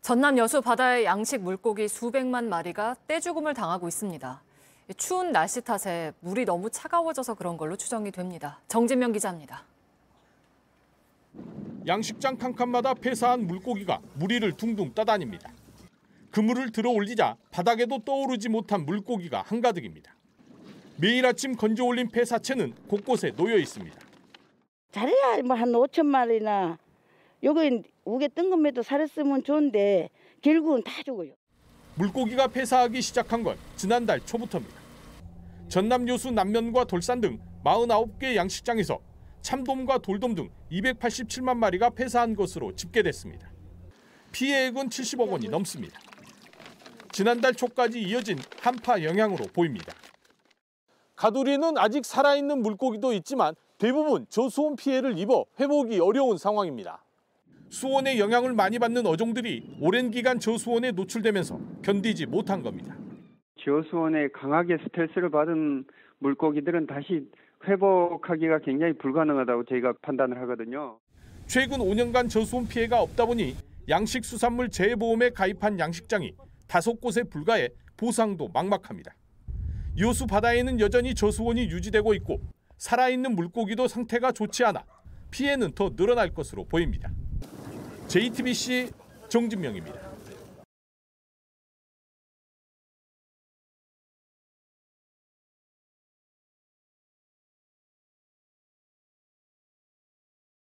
전남 여수 바다의 양식 물고기 수백만 마리가 떼죽음을 당하고 있습니다. 추운 날씨 탓에 물이 너무 차가워져서 그런 걸로 추정이 됩니다. 정진명 기자입니다. 양식장 칸칸마다 폐사한 물고기가 무리를 둥둥 떠다닙니다. 그물을 들어 올리자 바닥에도 떠오르지 못한 물고기가 한가득입니다. 매일 아침 건져 올린 폐사체는 곳곳에 놓여 있습니다. 잘해야 뭐 한 5천 마리나 여기 우게 뜬금에도 살았으면 좋은데 결국은 다 죽어요. 물고기가 폐사하기 시작한 건 지난달 초부터입니다. 전남 여수 남면과 돌산 등 49개 양식장에서 참돔과 돌돔 등 287만 마리가 폐사한 것으로 집계됐습니다. 피해액은 70억 원이 넘습니다. 지난달 초까지 이어진 한파 영향으로 보입니다. 가두리는 아직 살아있는 물고기도 있지만 대부분 저수온 피해를 입어 회복이 어려운 상황입니다. 수온의 영향을 많이 받는 어종들이 오랜 기간 저수온에 노출되면서 견디지 못한 겁니다. 저수온에 강하게 스트레스를 받은 물고기들은 다시 회복하기가 굉장히 불가능하다고 저희가 판단을 하거든요. 최근 5년간 저수온 피해가 없다 보니 양식수산물 재해보험에 가입한 양식장이 5곳에 불과해 보상도 막막합니다. 여수 바다에는 여전히 저수온이 유지되고 있고 살아있는 물고기도 상태가 좋지 않아 피해는 더 늘어날 것으로 보입니다. JTBC 정진명입니다.